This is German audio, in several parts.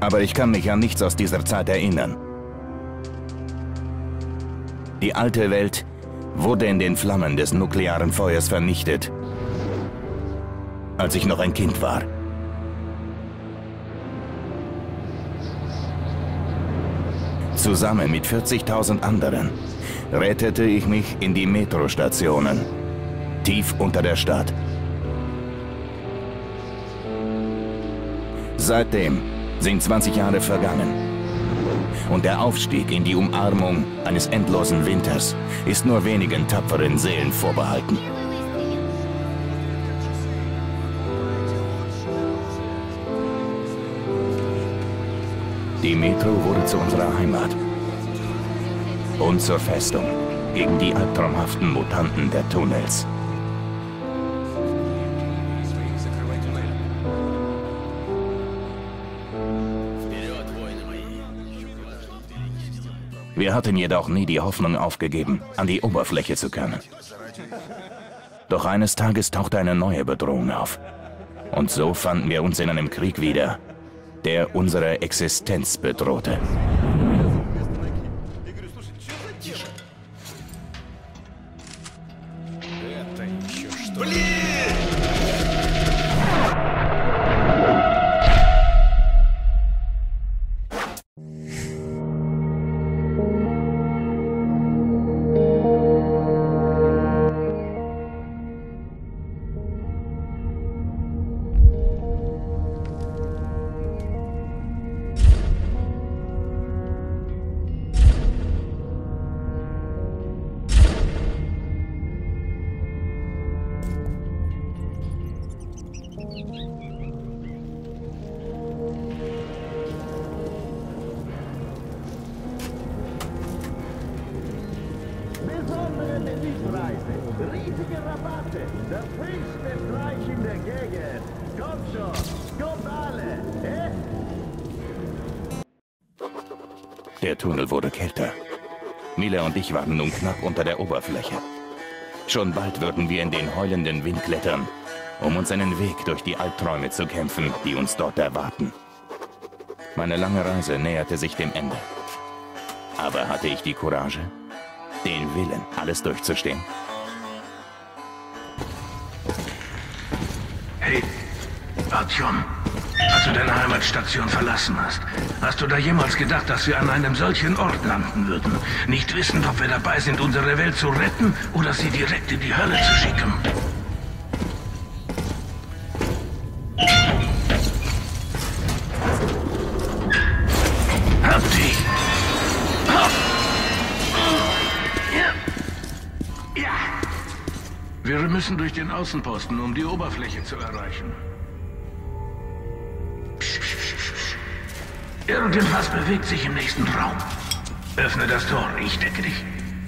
Aber ich kann mich an nichts aus dieser Zeit erinnern. Die alte Welt wurde in den Flammen des nuklearen Feuers vernichtet, als ich noch ein Kind war. Zusammen mit 40.000 anderen rettete ich mich in die Metrostationen, tief unter der Stadt. Seitdem sind 20 Jahre vergangen. Und der Aufstieg in die Umarmung eines endlosen Winters ist nur wenigen tapferen Seelen vorbehalten. Die Metro wurde zu unserer Heimat und zur Festung gegen die albtraumhaften Mutanten der Tunnels. Wir hatten jedoch nie die Hoffnung aufgegeben, an die Oberfläche zu können. Doch eines Tages tauchte eine neue Bedrohung auf. Und so fanden wir uns in einem Krieg wieder, der unsere Existenz bedrohte. Riesige Rabatte, das höchste Fleisch in der Gegend. Kommt schon, kommt alle, Der Tunnel wurde kälter. Mila und ich waren nun knapp unter der Oberfläche. Schon bald würden wir in den heulenden Wind klettern, um uns einen Weg durch die Albträume zu kämpfen, die uns dort erwarten. Meine lange Reise näherte sich dem Ende. Aber hatte ich die Courage, den Willen, alles durchzustehen? Hey, Artyom, als du deine Heimatstation verlassen hast, hast du da jemals gedacht, dass wir an einem solchen Ort landen würden? Nicht wissend, ob wir dabei sind, unsere Welt zu retten oder sie direkt in die Hölle zu schicken. Hab die! Ja! Wir müssen durch den Außenposten, um die Oberfläche zu erreichen. Irgendwas bewegt sich im nächsten Raum. Öffne das Tor, ich decke dich.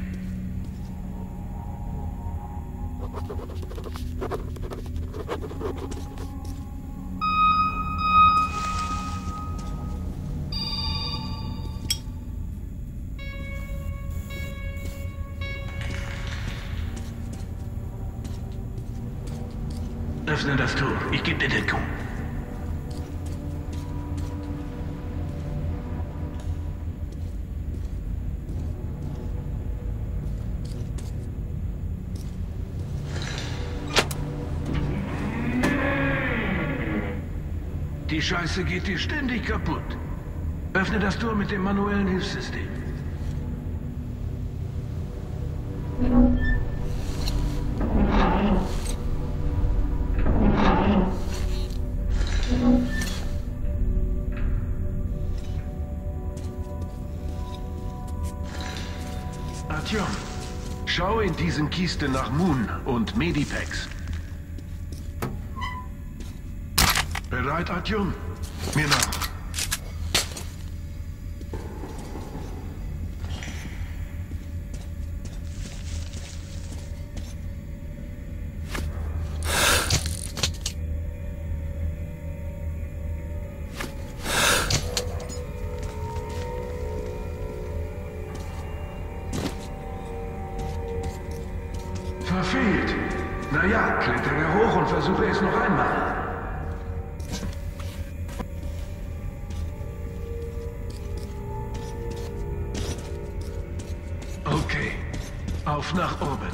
Öffne das Tor, ich gebe dir Deckung. Die Scheiße geht dir ständig kaputt. Öffne das Tor mit dem manuellen Hilfssystem. Artyom, schau in diesen Kisten nach Moon und Medipacks. Bereit, Artyom? Mir nach. Verfehlt. Naja, klettere hoch und versuche es noch einmal. Auf nach oben.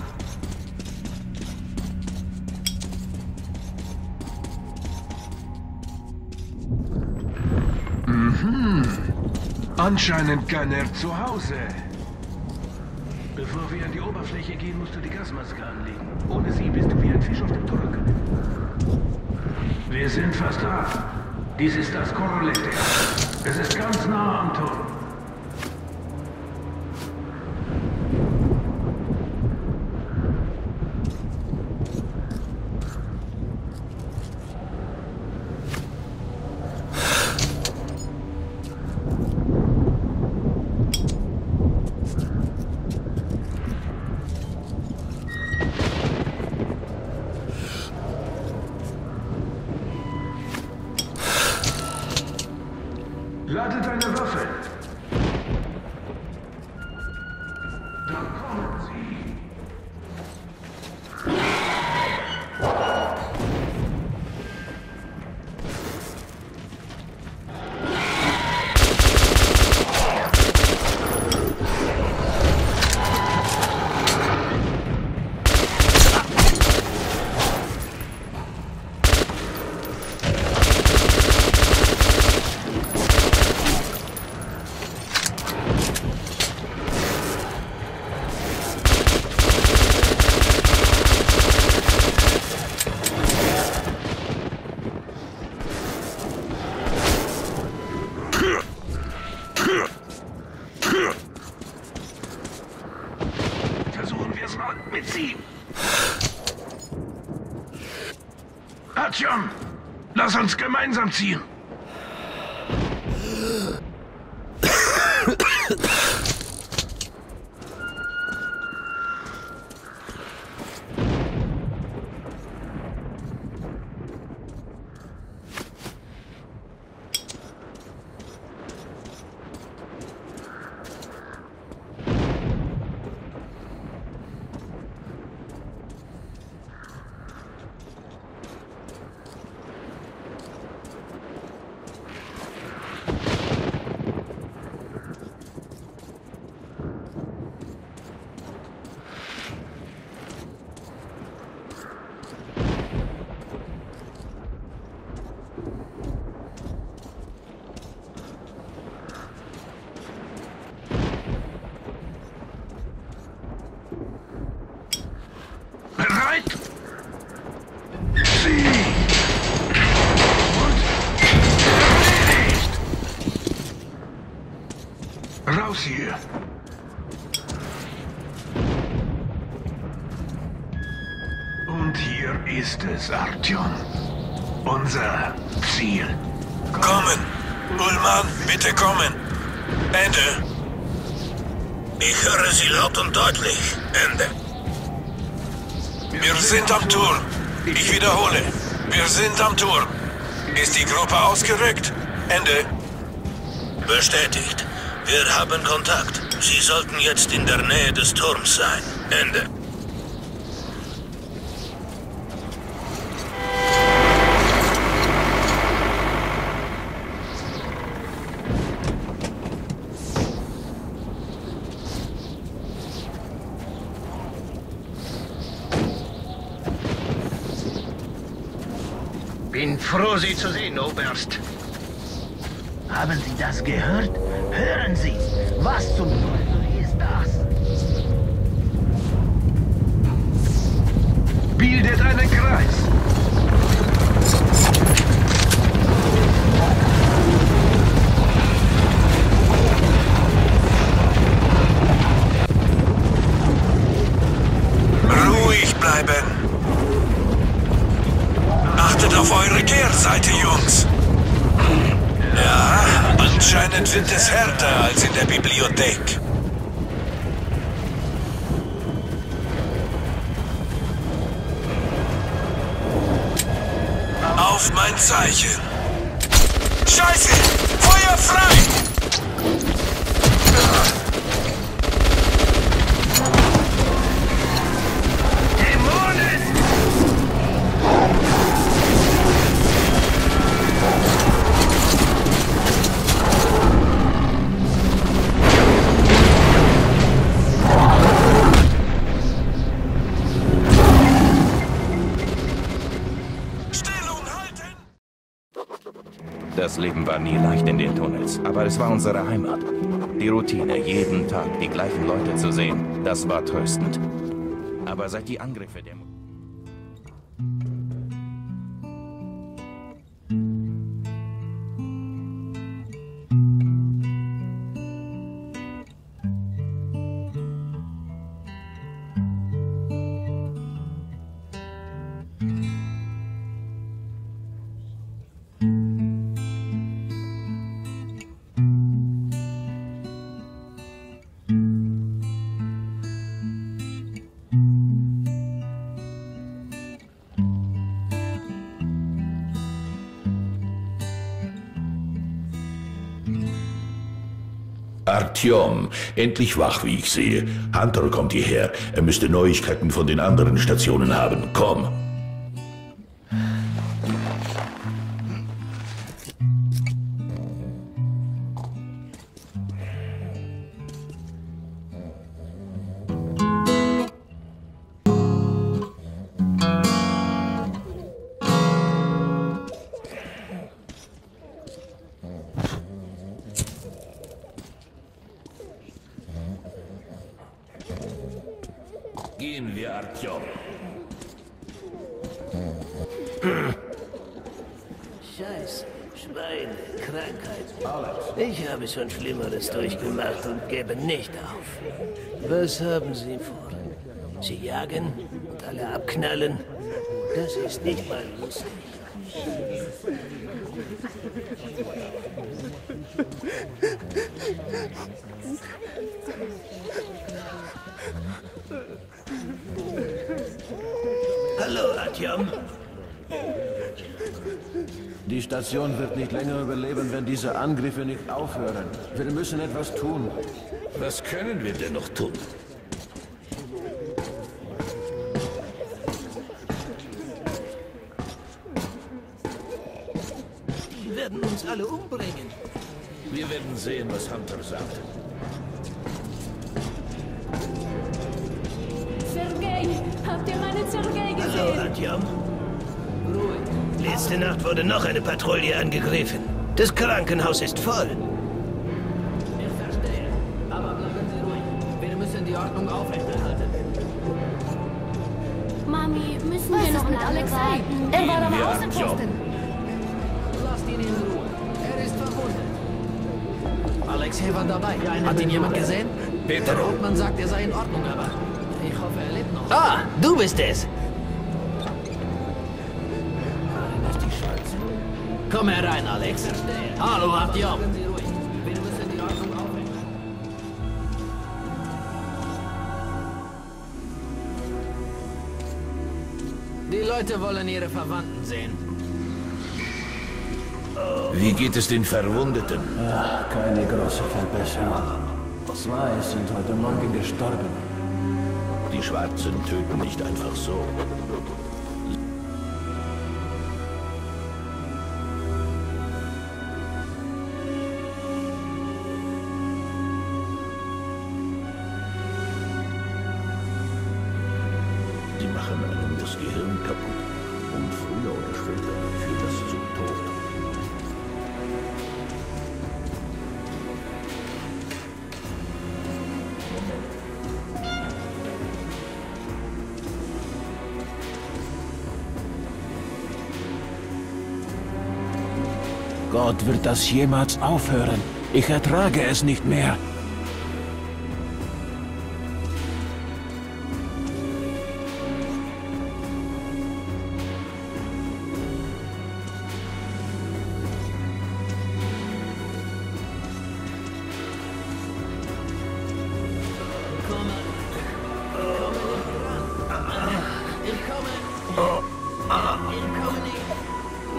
Anscheinend kann er zu Hause. Bevor wir an die Oberfläche gehen, musst du die Gasmaske anlegen. Ohne sie bist du wie ein Fisch auf dem Druck. Wir sind fast da. Dies ist das Koroletti. Es ist ganz nah am Turm. Lade deine Waffe. Da kommen sie. Versuchen wir es mal mit sie. Artyom, lass uns gemeinsam ziehen. Bereit? Sie! Und erledigt! Raus hier! Und hier ist es, Artyom. Unser Ziel. Kommen! Ullmann, bitte kommen! Ende! Ich höre Sie laut und deutlich. Ende. Wir sind am Turm. Ich wiederhole. Wir sind am Turm. Ist die Gruppe ausgerückt? Ende. Bestätigt. Wir haben Kontakt. Sie sollten jetzt in der Nähe des Turms sein. Ende. Bin froh, Sie zu sehen, Oberst. Haben Sie das gehört? Hören Sie! Was zum Teufel ist das? Bildet einen Kreis. Ruhig bleiben. Achtet auf eure Kehrseite, Jungs. Ja, anscheinend wird es härter als in der Bibliothek. Auf mein Zeichen. Scheiße! Feuer frei! Das Leben war nie leicht in den Tunnels, aber es war unsere Heimat. Die Routine, jeden Tag die gleichen Leute zu sehen, das war tröstend. Aber seit die Angriffe der... Artyom, endlich wach, wie ich sehe. Hunter kommt hierher. Er müsste Neuigkeiten von den anderen Stationen haben. Komm. Gehen wir, Artyom. Scheiße, Schweine, Krankheit. Ich habe schon Schlimmeres durchgemacht und gebe nicht auf. Was haben Sie vor? Sie jagen und alle abknallen? Das ist nicht mal lustig. Hallo, Artyom. Die Station wird nicht länger überleben, wenn diese Angriffe nicht aufhören. Wir müssen etwas tun. Was können wir denn noch tun? Die werden uns alle umbringen. Wir werden sehen, was Hunter sagt. Sergei, habt ihr meinen Sergei gesehen? Hallo, Artyom. Ruhig. Letzte Nacht wurde noch eine Patrouille angegriffen. Das Krankenhaus ist voll. Ich verstehe. Aber bleiben Sie ruhig. Wir müssen die Ordnung aufrechterhalten. Mami, müssen wir noch mit Alexei? Er war am Außenposten. Lasst ihn in Ruhe. Er ist verwundet. Alexei war dabei. Hat ihn jemand gesehen? Peter. Der Rotmann sagt, er sei in Ordnung, aber ich hoffe, er lebt noch. Ah, du bist es. Komm herein, Alex. Hallo, Artyom. Bleiben Sie ruhig. Wir müssen die Ordnung aufrechterhalten. Die Leute wollen ihre Verwandten sehen. Wie geht es den Verwundeten? Ach, keine große Verbesserung. 2 sind heute Morgen gestorben. Die Schwarzen töten nicht einfach so. Sie machen einem das Gehirn kaputt. Und früher oder später führt das zum Tod. Gott, wird das jemals aufhören? Ich ertrage es nicht mehr.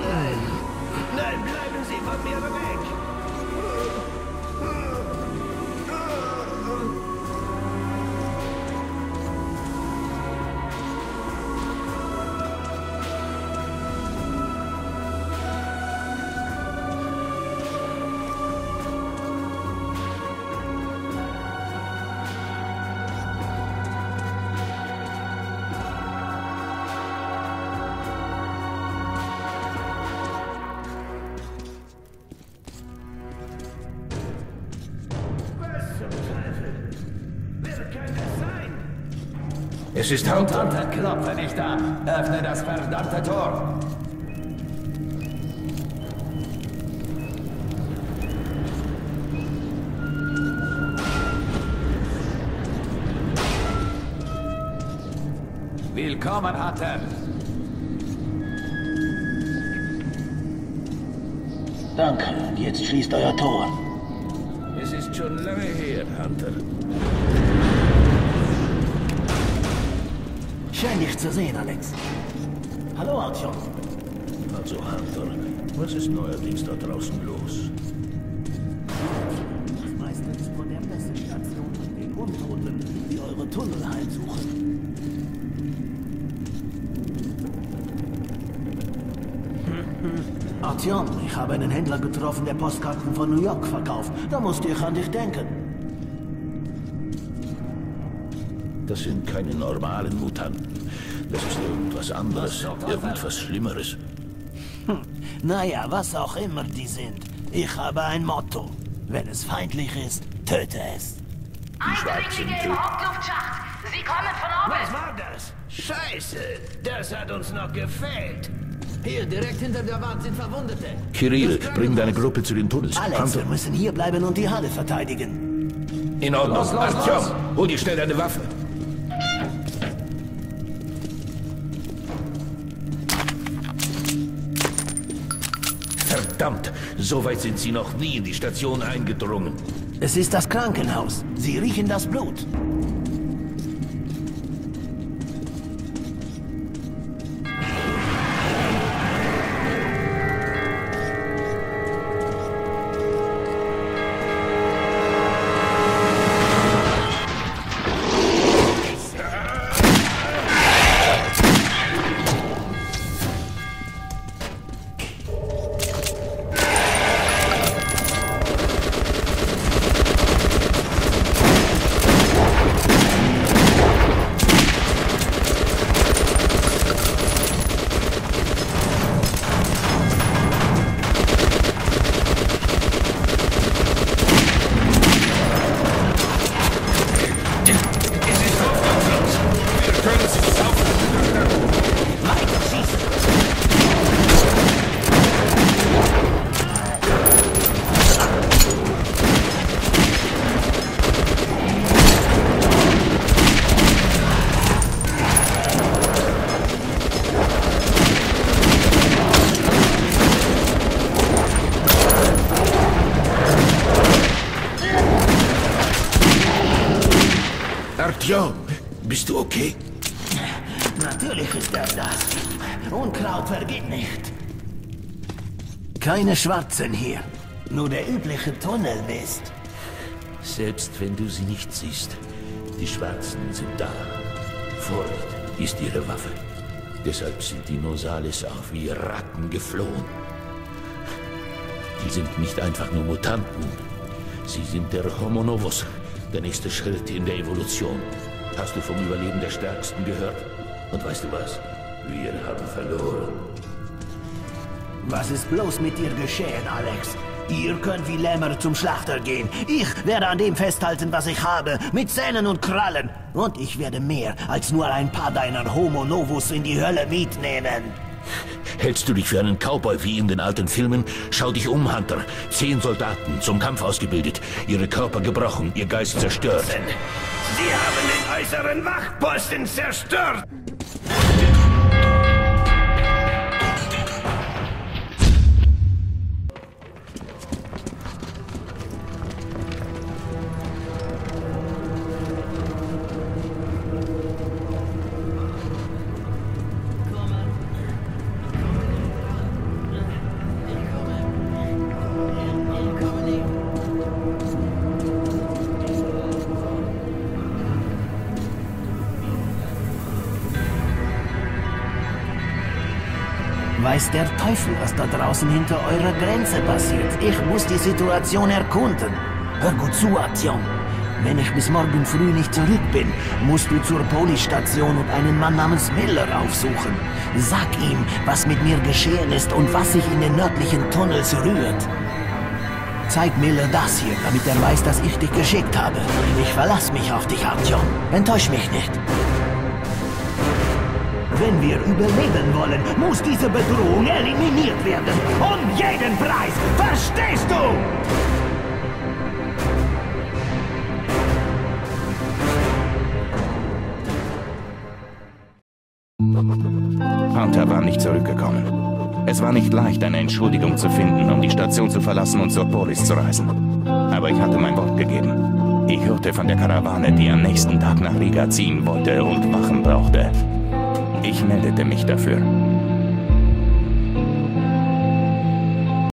Nein, bleiben Sie von mir weg. Es ist Hunter. Hunter, klopfe nicht an. Öffne das verdammte Tor. Willkommen, Hunter. Danke, und jetzt schließt euer Tor. Es ist schon lange her, Hunter. Schön, dich zu sehen, Alex. Hallo, Artyom. Also, Hunter, was ist neuerdings da draußen los? Das meiste ist von der Messestation und den Untoten, die eure Tunnel heimsuchen. Artyom, ich habe einen Händler getroffen, der Postkarten von New York verkauft. Da musste ich an dich denken. Das sind keine normalen Mutanten. Das ist irgendwas anderes, irgendwas Schlimmeres. Naja, was auch immer die sind. Ich habe ein Motto. Wenn es feindlich ist, töte es. Eindringlinge im Hauptluftschacht. Sie kommen von oben. Was war das? Scheiße, das hat uns noch gefehlt. Hier, direkt hinter der Wand sind Verwundete. Kirill, bring deine Gruppe zu den Tunnels. Alex, Hunter. wir müssen hier bleiben und die Halle verteidigen. In Ordnung. Artyom, hol dir schnell deine Waffe. Verdammt, so weit sind sie noch nie in die Station eingedrungen. Es ist das Krankenhaus. Sie riechen das Blut. Artyom, bist du okay? Natürlich ist er das. Unkraut vergeht nicht. Keine Schwarzen hier. Nur der übliche Tunnelmist. Selbst wenn du sie nicht siehst, die Schwarzen sind da. Furcht ist ihre Waffe. Deshalb sind die Nosales auch wie Ratten geflohen. Die sind nicht einfach nur Mutanten. Sie sind der Homo Novus, der nächste Schritt in der Evolution. Hast du vom Überleben der Stärksten gehört? Und weißt du was? Wir haben verloren. Was ist bloß mit dir geschehen, Alex? Ihr könnt wie Lämmer zum Schlachter gehen. Ich werde an dem festhalten, was ich habe, mit Zähnen und Krallen. Und ich werde mehr als nur ein paar deiner Homo Novus in die Hölle mitnehmen. Hältst du dich für einen Cowboy wie in den alten Filmen? Schau dich um, Hunter. 10 Soldaten, zum Kampf ausgebildet. Ihre Körper gebrochen, ihr Geist zerstört. Sie haben den äußeren Wachposten zerstört! Weiß der Teufel, was da draußen hinter eurer Grenze passiert. Ich muss die Situation erkunden. Hör gut zu, Artyom. Wenn ich bis morgen früh nicht zurück bin, musst du zur Polisstation und einen Mann namens Miller aufsuchen. Sag ihm, was mit mir geschehen ist und was sich in den nördlichen Tunnels rührt. Zeig Miller das hier, damit er weiß, dass ich dich geschickt habe. Ich verlasse mich auf dich, Artyom. Enttäusch mich nicht. Wenn wir überleben wollen, muss diese Bedrohung eliminiert werden. Um jeden Preis! Verstehst du? Hunter war nicht zurückgekommen. Es war nicht leicht, eine Entschuldigung zu finden, um die Station zu verlassen und zur Polis zu reisen. Aber ich hatte mein Wort gegeben. Ich hörte von der Karawane, die am nächsten Tag nach Riga ziehen wollte und Wachen brauchte. Ich meldete mich dafür.